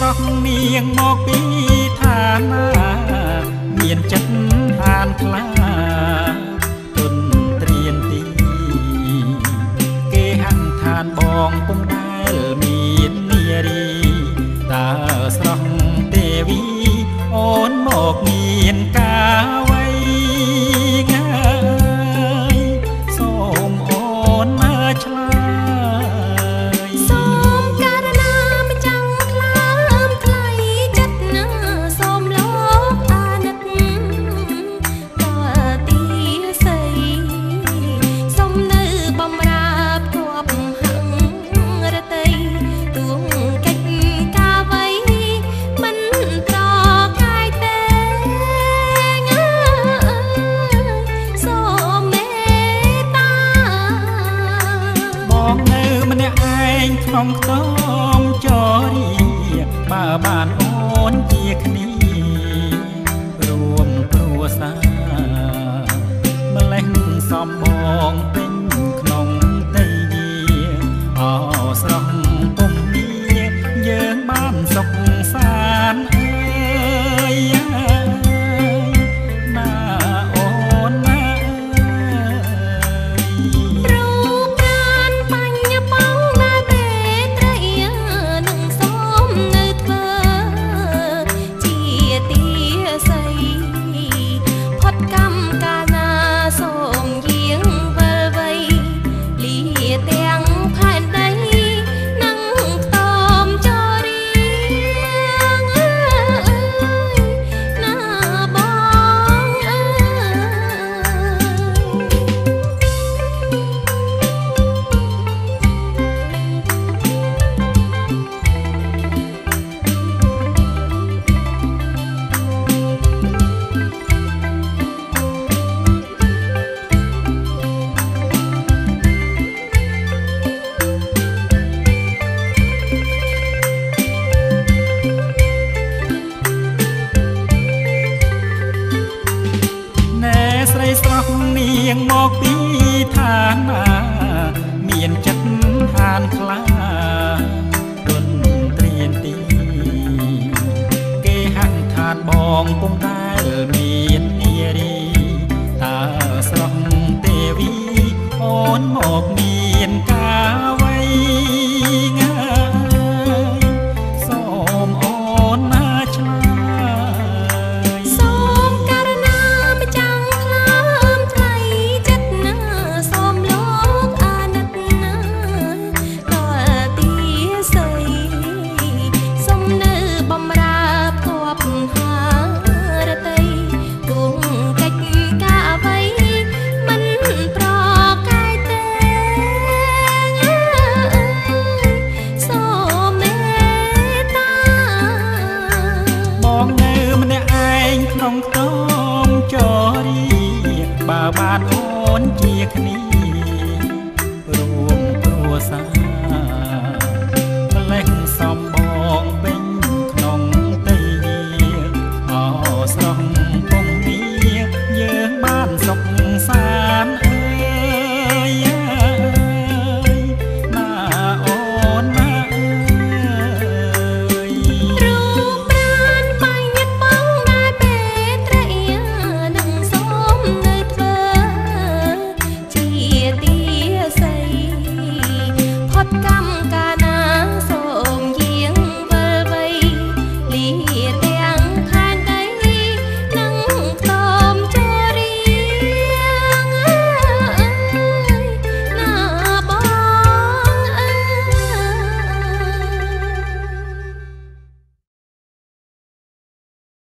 ស្រស់នាងមកពីឋានាមានចិត្តហានខ្លាទុនត្រៀនទីគេអង្ខានបងពុំដែលមាននារីតើស្រស់ទេវីអូនមកមានកាវៃងាយសូមអូនមកឆ្លើយសូមករណាមិនចាំខ្លាមថ្លៃចិត្តណាសូមលោកអាណិតតទីស័យសូមនៅបំរើផ្ទាប់ហឹងរតីទួងកិច្ចកាវៃមិនត្រកាយទេសូមមេត្តាបងនៅម្នាក់ឯងក្នុងខ្ទមចរីបើបានអូនជាគ្នារួមគ្រួសារម្លេះសំបងពេញក្នុងដីយាអោស្រស់ពុំមានយើងបានសុខសាន្តអើយណាអូនណារូបប្រាណបញ្ញបងដែលពេលត្រីនឹងសូមនៅធ្វើជាទីស័យផុតកម្មកាលណាសូមយាងវិលវ័យលាទាំងផែនដីនឹងខ្ទមចរីណាបងអើណែស្រីស្រស់នាងមកពីឋានាមានចិត្តហានខ្លាទុនត្រៀនទីគេហាក់ខាតបងពុំដែលមាននារីតើស្រស់ទេវីអូនមកមានកាវៃងាយសូមអូនណាឆ្លើយសូមករណាមិនចាំខ្លាមថ្លៃចិត្តណាសូមលោកអាណិតណាតទីស័យសូមនៅបំរើផ្ទាប់ហារតីទួងកិច្ចការអ្វីមិនប្រកាយទេសូមមេត្តាបងនៅម្នាក់ឯងក្នុងខ្ទមចរីបើបានអូនជាគ្នារួមគ្រួសារម្លេះសំបងពេញក្នុងដីយាអោស្រស់ពុំ